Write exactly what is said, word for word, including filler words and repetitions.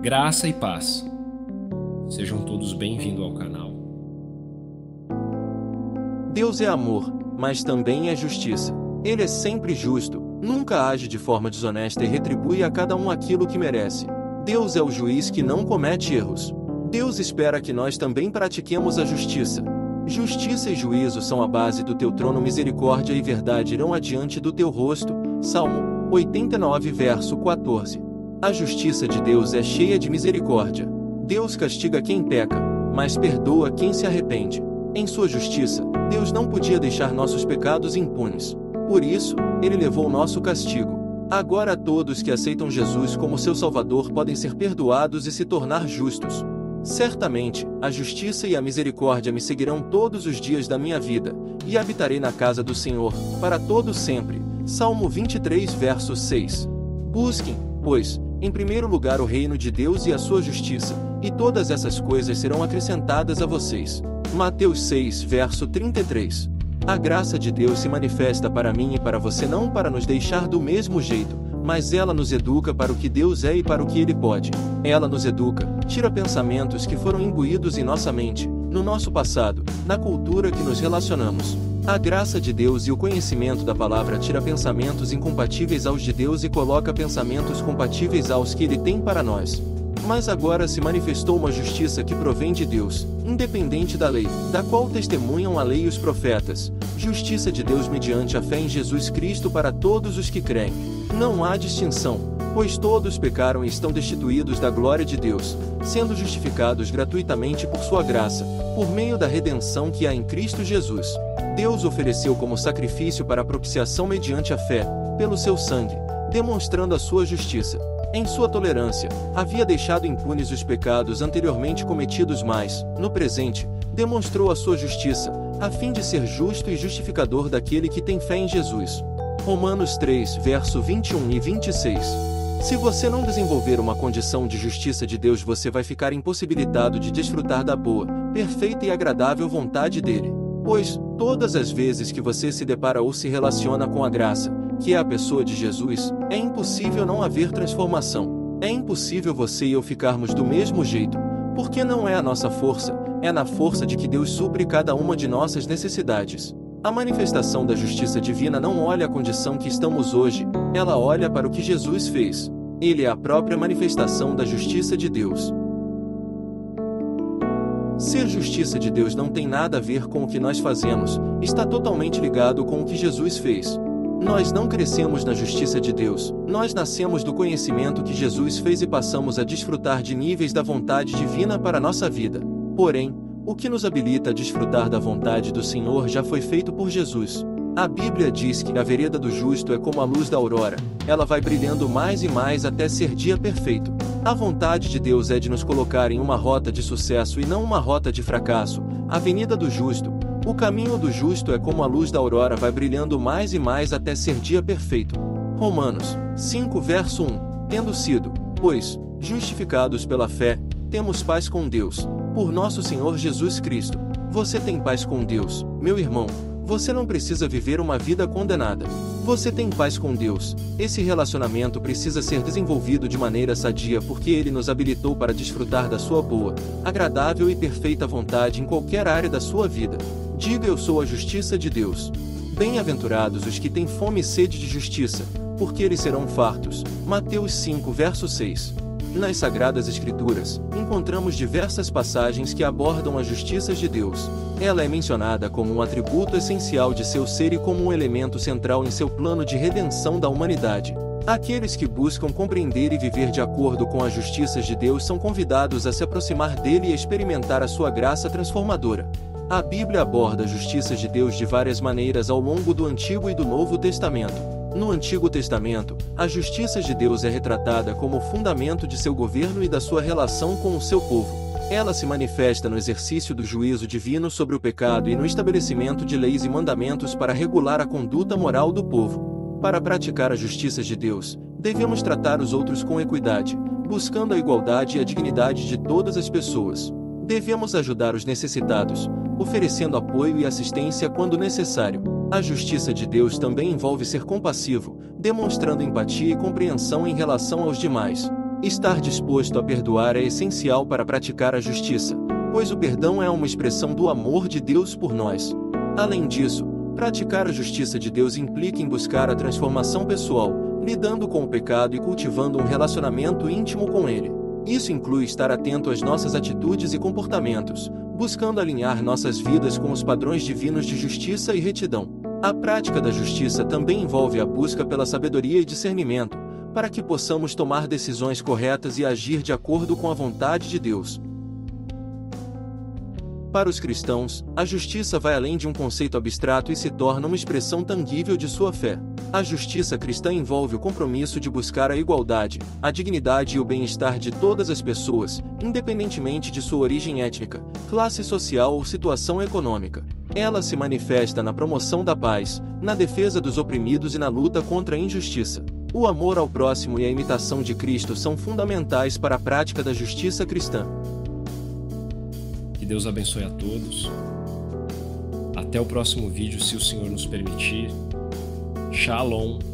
Graça e paz. Sejam todos bem-vindos ao canal. Deus é amor, mas também é justiça. Ele é sempre justo, nunca age de forma desonesta e retribui a cada um aquilo que merece. Deus é o juiz que não comete erros. Deus espera que nós também pratiquemos a justiça. Justiça e juízo são a base do teu trono, misericórdia e verdade irão adiante do teu rosto. Salmo oitenta e nove, verso quatorze. A justiça de Deus é cheia de misericórdia. Deus castiga quem peca, mas perdoa quem se arrepende. Em sua justiça, Deus não podia deixar nossos pecados impunes. Por isso, Ele levou nosso castigo. Agora todos que aceitam Jesus como seu Salvador podem ser perdoados e se tornar justos. Certamente, a justiça e a misericórdia me seguirão todos os dias da minha vida, e habitarei na casa do Senhor, para todo sempre. Salmo vinte e três, verso seis. Busquem, pois, em primeiro lugar o reino de Deus e a sua justiça, e todas essas coisas serão acrescentadas a vocês. Mateus seis, verso trinta e três. A graça de Deus se manifesta para mim e para você não para nos deixar do mesmo jeito, mas ela nos educa para o que Deus é e para o que Ele pode. Ela nos educa, tira pensamentos que foram imbuídos em nossa mente, no nosso passado, na cultura que nos relacionamos. A graça de Deus e o conhecimento da palavra tira pensamentos incompatíveis aos de Deus e coloca pensamentos compatíveis aos que Ele tem para nós. Mas agora se manifestou uma justiça que provém de Deus, independente da lei, da qual testemunham a lei e os profetas. Justiça de Deus mediante a fé em Jesus Cristo para todos os que creem. Não há distinção, pois todos pecaram e estão destituídos da glória de Deus, sendo justificados gratuitamente por sua graça, por meio da redenção que há em Cristo Jesus. Deus ofereceu como sacrifício para a propiciação mediante a fé, pelo seu sangue, demonstrando a sua justiça. Em sua tolerância, havia deixado impunes os pecados anteriormente cometidos, mas, no presente, demonstrou a sua justiça, a fim de ser justo e justificador daquele que tem fé em Jesus. Romanos três, verso vinte e um e vinte e seis. Se você não desenvolver uma condição de justiça de Deus, você vai ficar impossibilitado de desfrutar da boa, perfeita e agradável vontade dele. Pois, todas as vezes que você se depara ou se relaciona com a graça, que é a pessoa de Jesus, é impossível não haver transformação. É impossível você e eu ficarmos do mesmo jeito, porque não é a nossa força, é na força de que Deus supre cada uma de nossas necessidades. A manifestação da justiça divina não olha a condição que estamos hoje, ela olha para o que Jesus fez. Ele é a própria manifestação da justiça de Deus. Ser justiça de Deus não tem nada a ver com o que nós fazemos, está totalmente ligado com o que Jesus fez. Nós não crescemos na justiça de Deus, nós nascemos do conhecimento que Jesus fez e passamos a desfrutar de níveis da vontade divina para a nossa vida. Porém, o que nos habilita a desfrutar da vontade do Senhor já foi feito por Jesus. A Bíblia diz que a vereda do justo é como a luz da aurora, ela vai brilhando mais e mais até ser dia perfeito. A vontade de Deus é de nos colocar em uma rota de sucesso e não uma rota de fracasso, a avenida do justo. O caminho do justo é como a luz da aurora, vai brilhando mais e mais até ser dia perfeito. Romanos cinco, verso um. Tendo sido, pois, justificados pela fé, temos paz com Deus, por nosso Senhor Jesus Cristo. Você tem paz com Deus, meu irmão. Você não precisa viver uma vida condenada. Você tem paz com Deus. Esse relacionamento precisa ser desenvolvido de maneira sadia porque Ele nos habilitou para desfrutar da sua boa, agradável e perfeita vontade em qualquer área da sua vida. Diga: eu sou a justiça de Deus. Bem-aventurados os que têm fome e sede de justiça, porque eles serão fartos. Mateus cinco, verso seis. Nas Sagradas Escrituras, encontramos diversas passagens que abordam as justiças de Deus. Ela é mencionada como um atributo essencial de seu ser e como um elemento central em seu plano de redenção da humanidade. Aqueles que buscam compreender e viver de acordo com as justiças de Deus são convidados a se aproximar dele e experimentar a sua graça transformadora. A Bíblia aborda as justiças de Deus de várias maneiras ao longo do Antigo e do Novo Testamento. No Antigo Testamento, a justiça de Deus é retratada como o fundamento de seu governo e da sua relação com o seu povo. Ela se manifesta no exercício do juízo divino sobre o pecado e no estabelecimento de leis e mandamentos para regular a conduta moral do povo. Para praticar a justiça de Deus, devemos tratar os outros com equidade, buscando a igualdade e a dignidade de todas as pessoas. Devemos ajudar os necessitados, oferecendo apoio e assistência quando necessário. A justiça de Deus também envolve ser compassivo, demonstrando empatia e compreensão em relação aos demais. Estar disposto a perdoar é essencial para praticar a justiça, pois o perdão é uma expressão do amor de Deus por nós. Além disso, praticar a justiça de Deus implica em buscar a transformação pessoal, lidando com o pecado e cultivando um relacionamento íntimo com Ele. Isso inclui estar atento às nossas atitudes e comportamentos, buscando alinhar nossas vidas com os padrões divinos de justiça e retidão. A prática da justiça também envolve a busca pela sabedoria e discernimento, para que possamos tomar decisões corretas e agir de acordo com a vontade de Deus. Para os cristãos, a justiça vai além de um conceito abstrato e se torna uma expressão tangível de sua fé. A justiça cristã envolve o compromisso de buscar a igualdade, a dignidade e o bem-estar de todas as pessoas, independentemente de sua origem étnica, classe social ou situação econômica. Ela se manifesta na promoção da paz, na defesa dos oprimidos e na luta contra a injustiça. O amor ao próximo e a imitação de Cristo são fundamentais para a prática da justiça cristã. Que Deus abençoe a todos. Até o próximo vídeo, se o Senhor nos permitir. Shalom.